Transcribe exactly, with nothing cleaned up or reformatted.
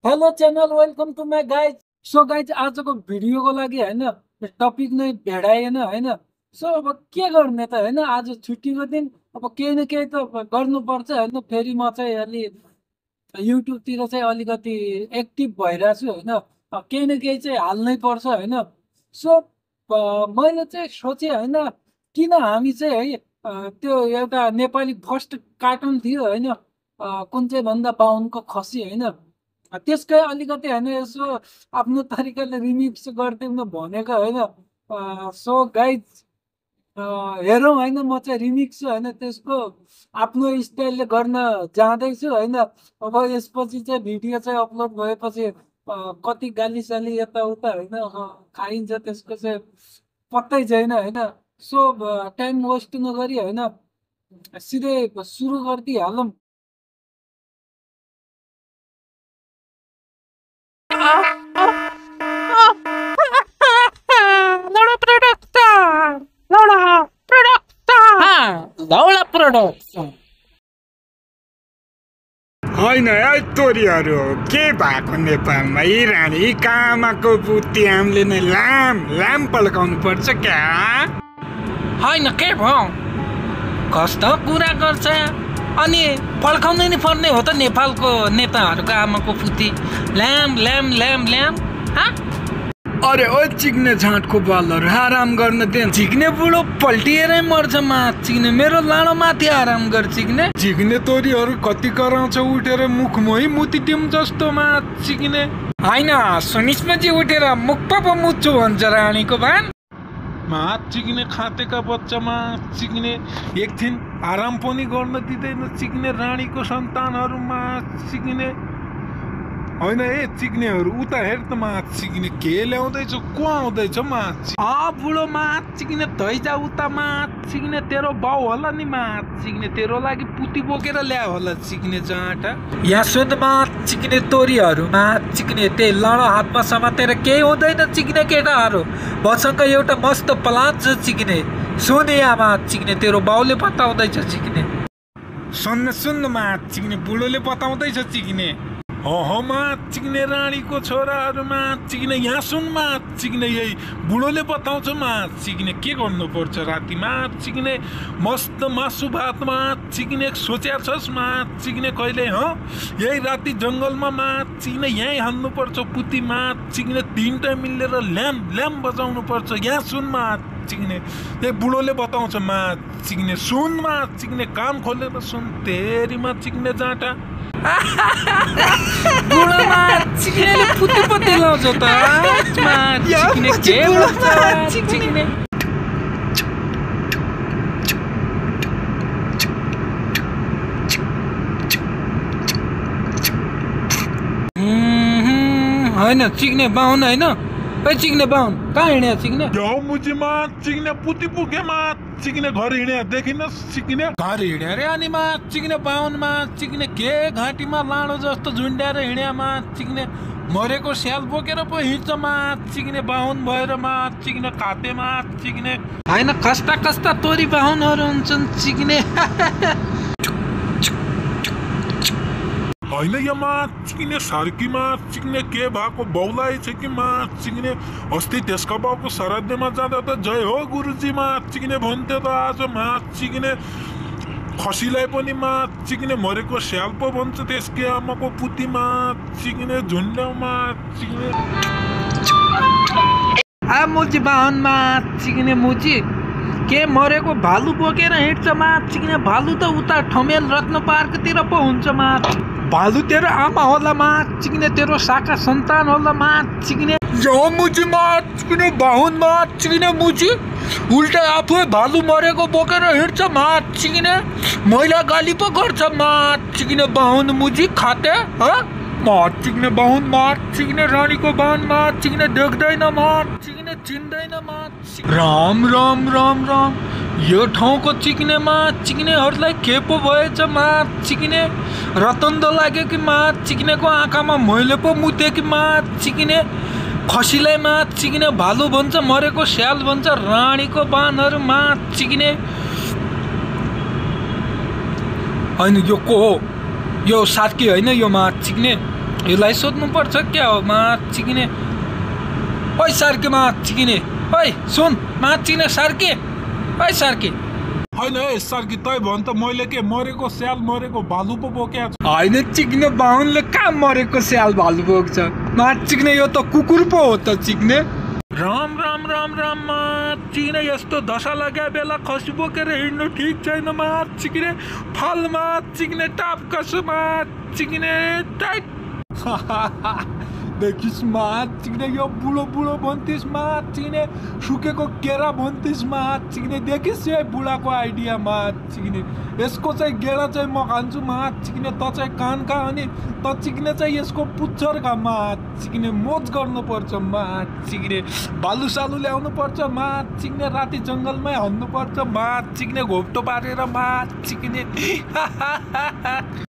Hello channel welcome to my guys. So guys आजको भिडियोको लागि होइन टपिक नै भेडाएन होइन। सो अब के गर्ने त होइन, आज छुट्टीको दिन अब केही न केही त अब गर्नुपर्छ होइन। फेरि म चाहिँ अलि युट्युबतिर चाहिँ अलिकति एक्टिभ भइरहेको छु होइन। अब केही न केही चाहिँ हाल्नै पर्छ होइन। सो अ, मैले चाहिँ सोचेँ होइन, किन हामी चाहिँ है अ, त्यो एउटा नेपाली फर्स्ट कार्टुन थियो होइन, अ, कुन चाहिँ भन्दा बाहुनको खसी होइन। अ, त्यसकै अलिकति होइन यसो आफ्नो तरिकाले रिमिक्स गरिदिउँ भनेको होइन। अ, सो गाइज हेरौँ होइन, म चाहिँ रिमिक्स होइन त्यसको आफ्नो स्टाइलले गर्न जाँदैछु होइन। अब यसपछि चाहिँ भिडियो चाहिँ अपलोड भएपछि अ, कति गाली साली यताउता होइन अ, खाइन्छ त्यसको चाहिँ पत्तै छैन होइन। सो टाइम वेस्ट नगरी होइन सिधै सुरु गरिदिइहालौँ। Laura Production! Laura Production! धौला प्रोडक्ट होइन है तोरीहरू के भएको नेपालमा यी रानी कामाको बुद्धि हामीले नै लाम लाम पल्काउनु पर्छ क्या? होइन के भयो कस्तो कुरा गर्छ अनि पल्काउनै नि पर्ने हो त नेपालको नेताहरूको आमाको पुती ल्याम ल्याम ल्याम ल्याम हाँ? अरे ओ चिक्ने झाँटको बालहरू आराम गर्न दे। झिक्ने बुढो पल्टिएरै मर्छ मा चिक्ने मेरो लाडो माथि आराम गर चिक्ने झिक्ने तोरीहरू कति कराउँछ उठेर मुखमै मुतिटिम जस्तो मा चिक्ने। होइन सुनिसपछि उठेर मुख पो मुच्छु भन्छ रानीको भान मा चिक्ने खातेका बच्चामा चिक्ने एकछिन आराम पनि गर्न दिँदैन चिक्ने रानीको सन्तानहरूमा चिक्ने। होइन ए चिक्नेहरू उता हेर त मा चिक्ने के ल्याउँदैछ को आउँदैछ मा आ बुढो मात चिक्ने धैजा उता मात चिक्ने तेरो बाउ होला नि मात चिक्ने तेरो लागि पुती बोकेर ल्या होला चिक्ने जाँटा यहाँ सुन मात चिक्ने तोरीहरू मात चिक्ने त्यही लडो हातमा समातेर केही हुँदैन चिक्ने केटाहरू भसँग एउटा मस्त प्लान छ चिक्ने सुन या मात चिक्ने तेरो बाउले बताउँदैछ चिक्ने सुन्न सुन्न मा चिक्ने बुढोले बताउँदैछ चिक्ने। हहमा चिक्ने रानीको छोराहरूमा चिक्ने यहाँ सुनमा चिक्ने यही बुढोले बताउँछ मा चिक्ने के गर्नुपर्छ रातिमा चिक्ने मस्त मासु भातमा चिक्ने सोच्या छस् मा चिक्ने कहिले हो यही राति जङ्गलमा मा चिक्ने यहीँ हाल्नुपर्छ पुतीमा चिक्ने तिनवटा मिलेर ल्याम ल्याम बजाउनु पर्छ यहाँ सुनमा चिक्ने यही बुढोले बताउँछ मा चिक्ने सुनमा चिक्ने कान खोलेर सुन तेरीमा चिक्ने जाँटा बुढोमा चिक्नेले पुती पत्ती लाउँछ त चिक्ने के भन्छ चिक्ने होइन चिक्ने बाहुन होइन ए चिक्ने बाहुन कहाँ हिँड्या चिक्ने जाऊ मुजीमा चिक्ने पुती पुगेमा चिक्ने घर हिँड्या देखिन चिक्ने घर हिँड्या रे अनि मा चिक्ने बाहुनमा चिक्ने के घाँटीमा लाडो जस्तो झुन्ड्याएर हिँड्यामा चिक्ने मरेको स्याल बोकेर पो हिँड्छ मा चिक्ने बाहुन भएर मा चिक्ने खातेमा चिक्ने होइन कस्ता कस्ता तोरी बाहुनहरू हुन्छन् चिक्ने होइन यमा चिक्ने सर्कीमा चिक्ने के भएको बौलाइ छ कि मा चिक्ने अस्ति त्यसका बाउको श्राद्धमा जाँदा त जय हो गुरुजीमा चिक्ने भन्थ्यो त आज मा चिक्ने खसीलाई पनि मा चिक्ने मरेको स्याल पो भन्छ त्यसकै आमाको पुतीमा चिक्ने झुन्ड्याउमा चिक्ने आ मुची बाहुनमा चिक्ने मुची के मरेको भालु बोकेर हिँड्छ मा चिक्ने भालु त उता ठमेल रत्न पार्कतिर पो हुन्छ मा भालु तेरो आमा होला मा चिक्ने तेरो शाखा सन्तान होला मा चिक्ने यो मुची मा चिक्ने बाहुन मा चिक्ने मुची उल्टा आफै भालु मरेको बोकेर हिँड्छ मा चिक्ने मैला गाली पो गर्छ मा चिक्ने बाहुन मुची खाते ह मा चिक्ने बाहुन मा चिक्ने रानीको बाहुन मा चिक्ने देख्दैन मा चिक्ने चिन्दैन मा राम राम राम राम यो ठाउँको चिक्नेमा चिक्नेहरूलाई के पो भएछ मा चिक्ने रतन्दो लाग्यो कि मा चिक्नेको आँखामा मैले पो मुते कि मा चिक्ने खसीलाई मा चिक्ने भालु भन्छ मरेको स्याल भन्छ रानीको बानहरू मा चिक्ने होइन यो को हो यो साथी होइन यो मा चिक्ने यसलाई सोध्नुपर्छ क्या हो माचिकिने। ओइ सार्के माचिकिने, ओइ सुन माचिकिने सार्के, ओइ सार्के। होइन है सर्की तै भन् त मैले के मरेको स्याल मरेको भालु पो बोक्या छु। होइन चिक्ने बाहुनले कहाँ मरेको स्याल भालु बोक्छ माचिक्ने, यो त कुकुर पो हो त चिक्ने। राम राम राम राम माचिकिने, यस्तो दशा लाग्या बेला खसी बोकेर हिँड्नु ठिक छैन माचिकिने। फल माचिकिने टाप कसो माचिकिने टाइट। देखिस् माचिक्ने, यो बुढो बुढो भन्थिस् माचिक्ने, सुकेको केरा भन्थिस् माचिक्ने। देखिस् यो बुढाको आइडिया माचिक्ने। यसको चाहिँ गेडा चाहिँ म खान्छु माचिक्ने, त चाहिँ कान खा, अनि त चिक्ने चाहिँ यसको पुच्छर खा माचिक्ने। मोज गर्नुपर्छ माचिक्ने, भालु सालु ल्याउनु पर्छ माचिक्ने, राति जङ्गलमै हान्नुपर्छ माचिक्ने, घोप्टो पारेर माचिक्ने।